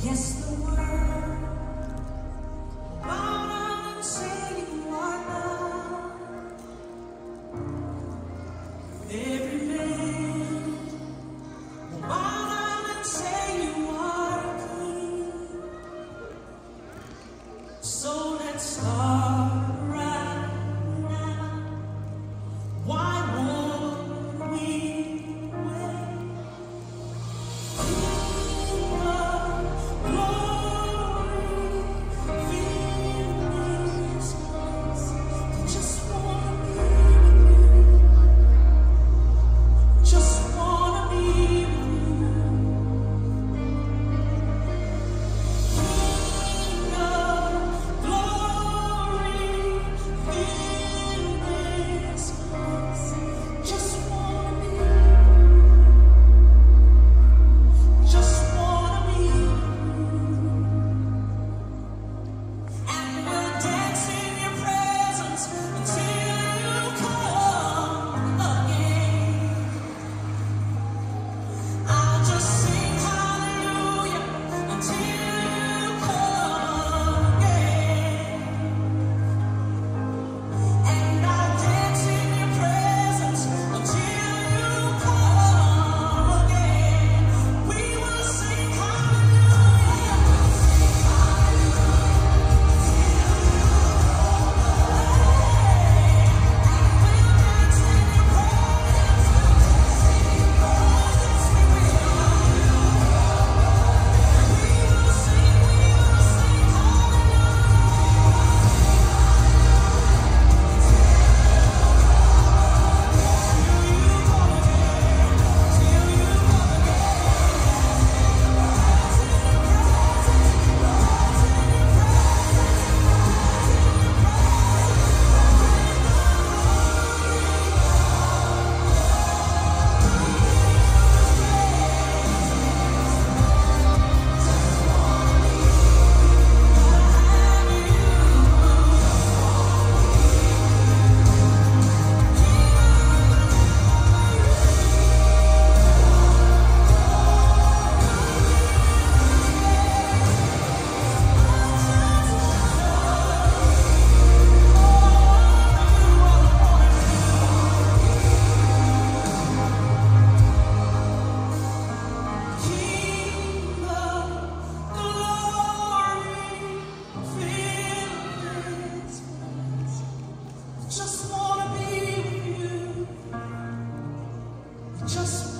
Yes, the world bow down and say you are God. Every man will bow down and say you are King. So let's start right now. Why won't we wait? King of glory, fill this place. Just wanna be with you. Just wanna be with you. King of glory, fill this place. Just wanna be with you. Just wanna be with you. And we'll dance in your presence until you come again. I'll just sing hallelujah until you come again. And I'll dance in your presence until you come again. We will sing hallelujah. King of glory, fill this place. Just wanna be with you. Just